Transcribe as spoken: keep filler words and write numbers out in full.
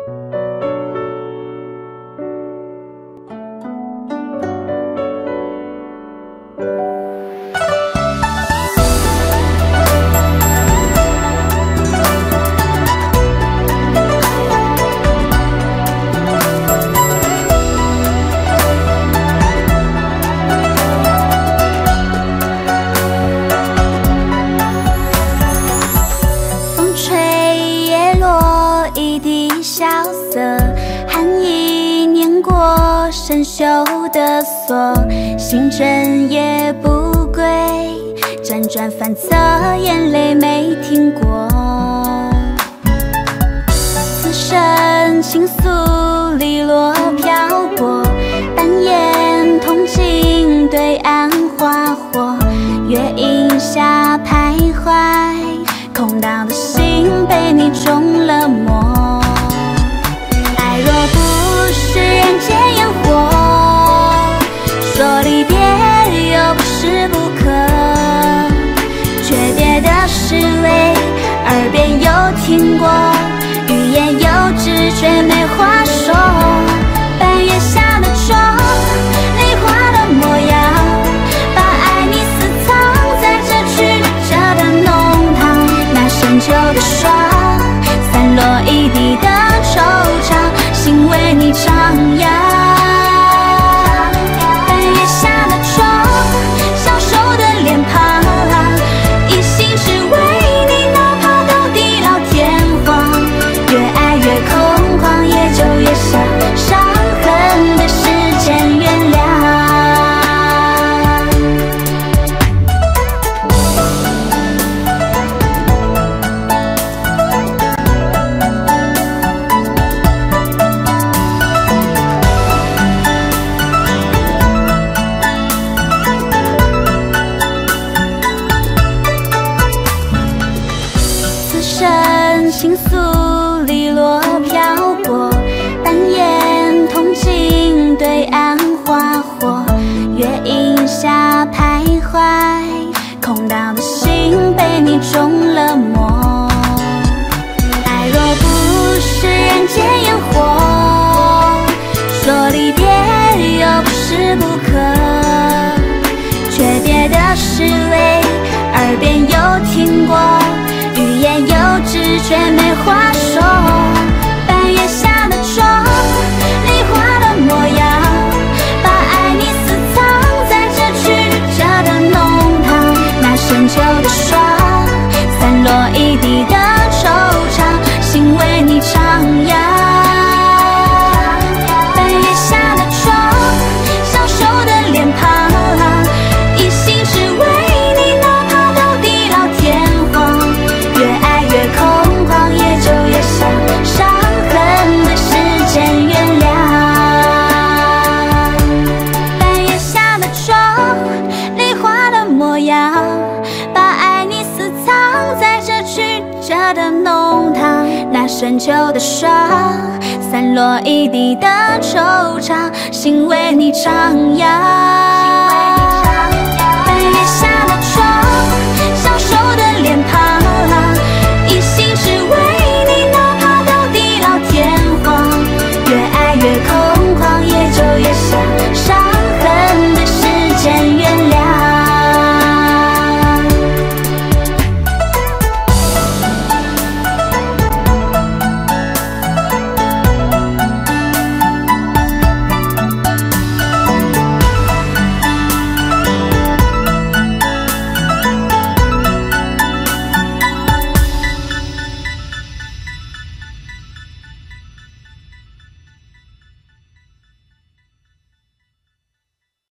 生锈的锁，心真也不归，辗转反侧，眼泪没停过。此生情愫利落漂泊，淡眼同镜对岸花火，月影下徘徊，空荡的心被你中了魔。爱若不是人间烟火，说离别又不是不可，诀别的是泪，耳边有听过，欲言又止却没话说。半月下的妆，梨花的模样，把爱你私藏在这曲折的弄堂。那深秋的霜，散落一地的惆怅，心为你徜徉。半月下的妆，消瘦的脸庞，一心只为你，哪怕到地老天荒。越爱越空旷，也就越想伤痕的时间原谅。情愫利落漂泊，淡眼同镜对岸花火，月影下徘徊，空荡的心被你中了魔。爱若不是人间烟火，说离别又不是不可，诀别的是泪，耳边有听过，欲言又止却没话说。半月下的妆，梨花的模样，把爱你私藏在这曲折的弄堂。那深秋的霜，散落一地的惆怅，心为你徜徉。半月下的妆，消瘦的脸庞，一心只为你，哪怕到地老天荒。越爱越空旷，也就越想伤痕的时间原谅。半月下的妆，梨花的模样，把爱你私藏在这曲折的弄堂。那深秋的霜，散落一地的惆怅，心为你徜徉。半月下的妆，消瘦的脸庞，